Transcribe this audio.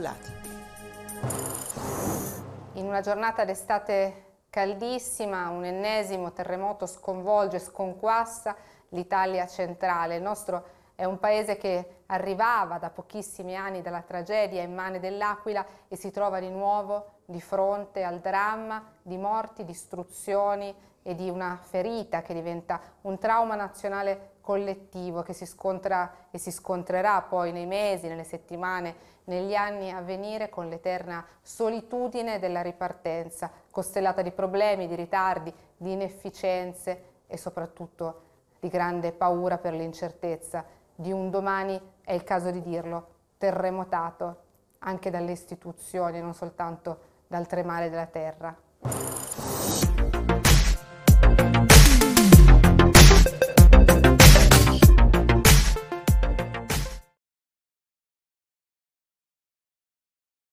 In una giornata d'estate caldissima, un ennesimo terremoto sconvolge e sconquassa l'Italia centrale. Il nostro è un paese che arrivava da pochissimi anni dalla tragedia immane dell'Aquila e si trova di nuovo di fronte al dramma di morti, distruzioni e di una ferita che diventa un trauma nazionale collettivo che si scontra e si scontrerà poi nei mesi, nelle settimane, negli anni a venire con l'eterna solitudine della ripartenza, costellata di problemi, di ritardi, di inefficienze e soprattutto di grande paura per l'incertezza di un domani, è il caso di dirlo, terremotato anche dalle istituzioni, non soltanto dal tremare della terra.